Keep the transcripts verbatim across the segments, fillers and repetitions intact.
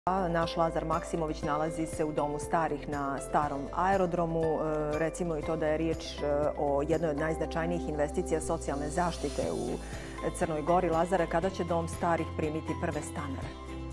Naš Lazar Maksimović nalazi se u domu starih na starom aerodromu. Recimo i to da je riječ o jednoj od najznačajnijih investicija socijalne zaštite u Crnoj Gori. Lazare, kada će dom starih primiti prve stanare?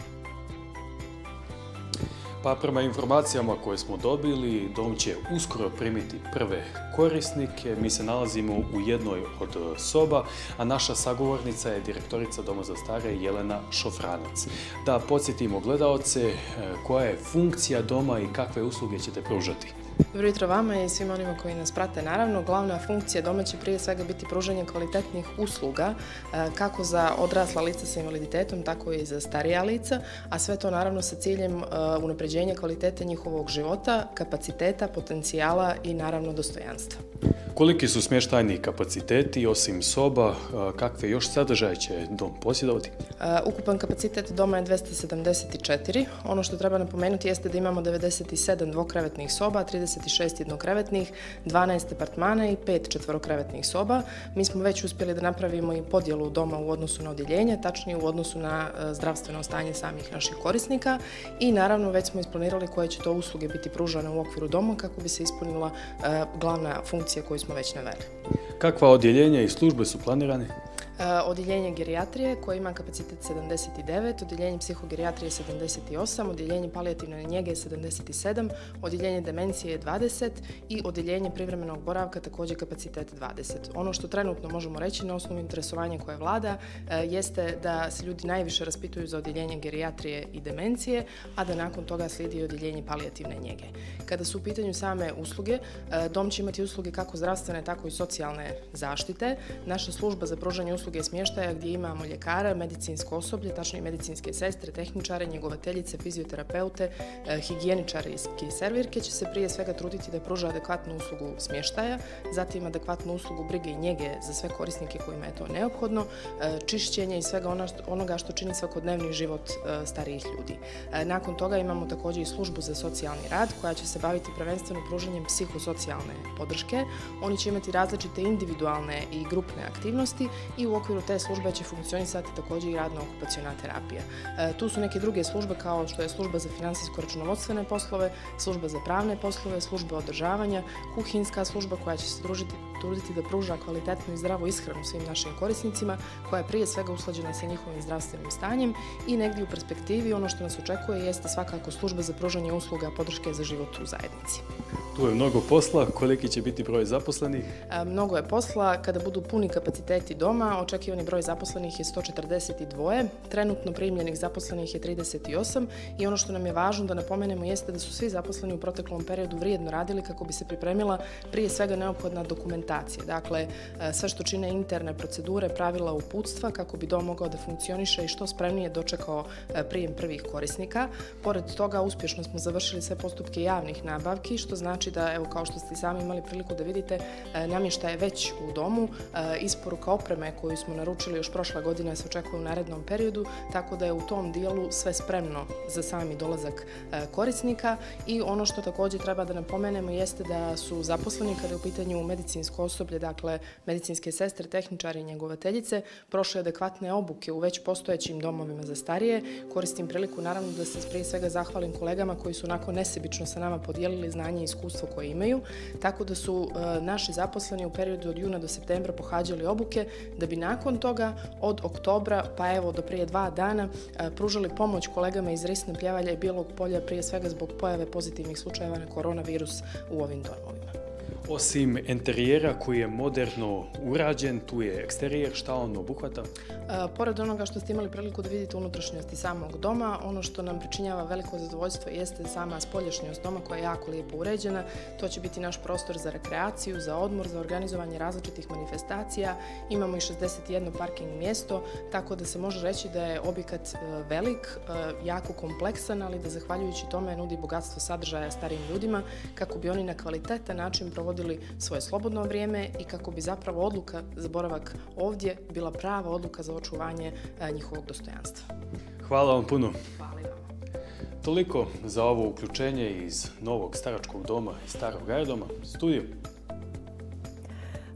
Pa prema informacijama koje smo dobili, dom će uskoro primiti prve korisnike. Mi se nalazimo u jednoj od soba, a naša sagovornica je direktorica Doma za stare Jelena Šofranac. Da podsjetimo gledaoce koja je funkcija doma i kakve usluge ćete pružati. Dobro jutro vama i svima onima koji nas prate. Naravno, glavna funkcija doma će prije svega biti pružanje kvalitetnih usluga kako za odrasla lica sa invaliditetom, tako i za starija lica, a sve to naravno sa ciljem unapređenja kvalitete njihovog života, kapaciteta, potencijala i naravno dostojanstva. Koliki su smještajni kapaciteti, osim soba, kakve još sadržaje će dom posjedovati? Ukupan kapacitet doma je dvesta sedamdeset četiri. Ono što treba napomenuti jeste da imamo devedeset sedam dvokrevetnih soba, trideset šest jednokrevetnih, dvanaest apartmana i pet četvorokrevetnih soba. Mi smo već uspjeli da napravimo i podjelu doma u odnosu na odjeljenje, tačnije u odnosu na zdravstveno stanje samih naših korisnika i naravno već smo isplanirali koje će to usluge biti pružane u okviru doma kako bi se ispunila glavna funkcija koju smo već naveli. Kakva odjeljenja i službe su planirane? Odjeljenje gerijatrije koje ima kapacitet sedamdeset devet, odjeljenje psihogerijatrije sedamdeset osam, odjeljenje palijativne njege sedamdeset sedam, odjeljenje demencije dvadeset i odjeljenje privremenog boravka također kapacitet dvadeset. Ono što trenutno možemo reći na osnovu interesovanja koje vlada jeste da se ljudi najviše raspituju za odjeljenje gerijatrije i demencije, a da nakon toga slijedi odjeljenje palijativne njege. Kada su u pitanju same usluge, dom će imati usluge kako zdravstvene, tako i socijalne zaštite. Naša služba za pružanje usluge smještaja gdje imamo ljekara, medicinsko osoblje, tačnije medicinske sestre, tehničare, njegovateljice, fizioterapeute, higijeničare i servirke će se prije svega truditi da pruža adekvatnu uslugu smještaja, zatim adekvatnu uslugu brige i njege za sve korisnike kojima je to neophodno, čišćenje i svega onoga što čini svakodnevni život starijih ljudi. Nakon toga imamo također i službu za socijalni rad koja će se baviti prvenstveno pružanjem psihosocijalne podrške. Oni će imati različite individualne i grupne aktivnosti i u okviru te službe će funkcionisati također i radno-okupaciona terapija. E, tu su neke druge službe kao što je služba za finansijsko-računovodstvene poslove, služba za pravne poslove, služba održavanja, kuhinska služba koja će se družiti, truditi da pruža kvalitetnu i zdravu ishranu svim našim korisnicima, koja je prije svega usklađena sa njihovim zdravstvenim stanjem i negdje u perspektivi ono što nas očekuje jeste svakako služba za pružanje usluga podrške za život u zajednici. Tu je mnogo posla. Koliki će biti broj zaposlenih? E, mnogo je posla. Kada budu puni kapaciteti doma, očekivani broj zaposlenih je sto četrdeset dva, trenutno primljenih zaposlenih je trideset osam i ono što nam je važno da napomenemo jeste da su svi zaposleni u proteklom periodu vrijedno radili kako bi se pripremila prije svega neophodna dokumentacija. Dakle, sve što čine interne procedure, pravila, uputstva kako bi dom mogao da funkcioniše i što spremnije dočekao prijem prvih korisnika. Pored toga, uspješno smo završili sve postupke javnih nabavki, što znači da, evo, kao što ste sami imali priliku da vidite, namještaj je već u domu, isporuka opreme koju smo naručili još prošla godina se očekuje u narednom periodu, tako da je u tom dijelu sve spremno za sami dolazak korisnika i ono što također treba da napomenemo jeste da su zaposleni kada je u pitanju medicinsko osoblje, dakle medicinske sestre, tehničari i njegovateljice, prošle adekvatne obuke u već postojećim domovima za starije. Koristim priliku naravno da se prije svega zahvalim kolegama koji su onako nesebično sa nama podijelili znanje i iskustvo koje imaju, tako da su naši zaposleni u periodu od juna do septembra pohađali obuke da bi nakon toga od oktobra pa evo do prije dva dana pružali pomoć kolegama iz Risne, Pljevalja i Bijelog Polja prije svega zbog pojave pozitivnih slučajeva na koronavirus u ovim domovima. Osim interijera koji je moderno urađen, tu je eksterijer, šta on obuhvata? E, pored onoga što ste imali priliku da vidite unutrašnjosti samog doma, ono što nam pričinjava veliko zadovoljstvo jeste sama spoljašnjost doma koja je jako lijepo uređena. To će biti naš prostor za rekreaciju, za odmor, za organizovanje različitih manifestacija. Imamo i šezdeset jedno parking mjesto, tako da se može reći da je objekat velik, jako kompleksan, ali da zahvaljujući tome nudi bogatstvo sadržaja starijim ljudima kako bi oni na kvalitetan način provodili svoje slobodno vrijeme i kako bi zapravo odluka za boravak ovdje bila prava odluka za očuvanje njihovog dostojanstva. Hvala vam puno. Hvala i vama. Toliko za ovo uključenje iz novog staračkog doma i starog aerodroma. Studio.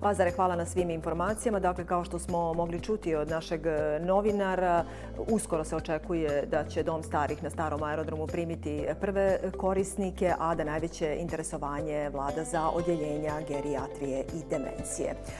Lazare, hvala na svim informacijama. Dakle, kao što smo mogli čuti od našeg novinara, uskoro se očekuje da će Dom starih na starom aerodromu primiti prve korisnike, a da najveće interesovanje vlada za odjeljenja gerijatrije i demencije.